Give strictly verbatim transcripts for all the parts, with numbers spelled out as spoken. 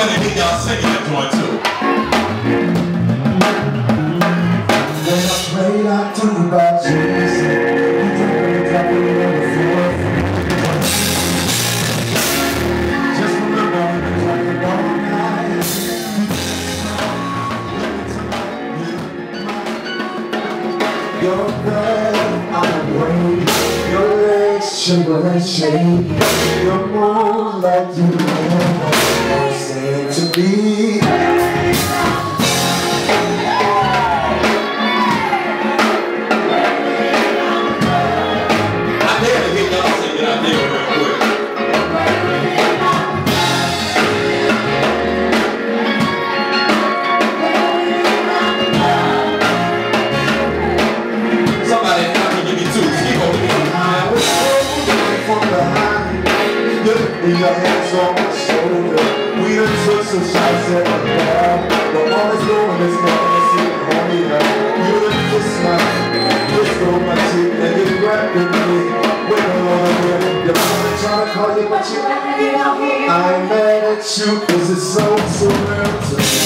gonna hear y'all singing that joint too. When I prayed out to you about Jesus, you told me to drop it on the floor. Just remember, it's like a long night. Your breath, I'm waiting. Your legs shiver and shake. You're more like you never said to me. Your hands on my shoulder. We done took some shots at the bar, but all it's doing is making us sit homie up. You done kissed my, kissed on my cheek, and you grabbed me. Wiggle on the way. Your mama trying to call you, but you never get out here. I ain't mad at you, cause it's so surreal to me.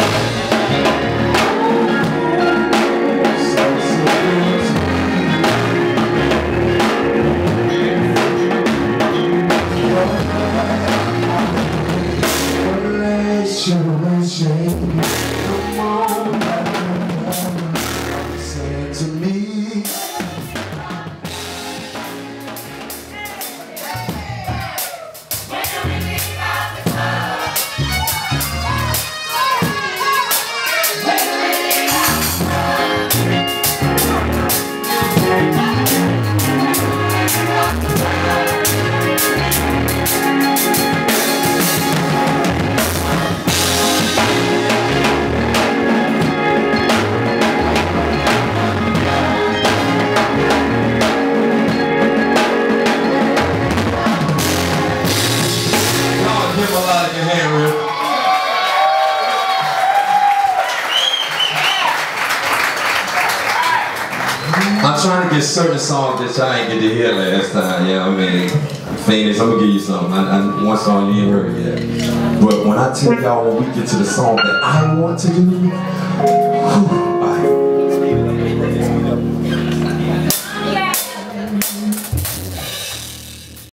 To me, I'm trying to get certain songs that y'all ain't get to hear last time, yeah, I mean, Phoenix, I'm gonna give you something. I, I, one song you ain't heard yet. But when I tell y'all when we get to the song that I want to do, whew,